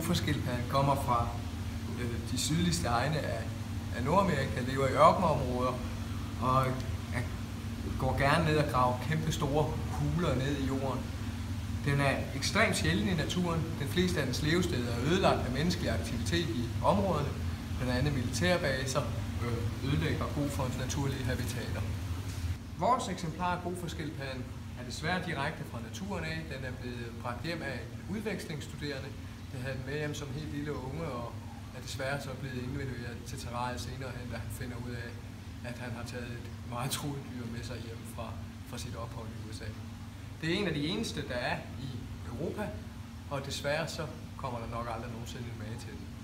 Gufaskildpadden kommer fra de sydligste egne af Nordamerika, lever i ørkenområder og går gerne ned og graver kæmpe store huler ned i jorden. Den er ekstremt sjælden i naturen. Den fleste af dens levesteder er ødelagt af menneskelig aktivitet i områderne. Blandt andet militærbaser ødelægger Gufons naturlige habitater. Vores eksemplar af Gufaskildpadden er desværre direkte fra naturen af. Den er blevet bragt hjem af en udvekslingsstuderende. Det havde den med hjem som helt lille unge og er desværre så blevet indleveret til terrariet senere hen, da han finder ud af, at han har taget et meget truet dyr med sig hjem fra sit ophold i USA. Det er en af de eneste, der er i Europa, og desværre så kommer der nok aldrig nogensinde en mage til den.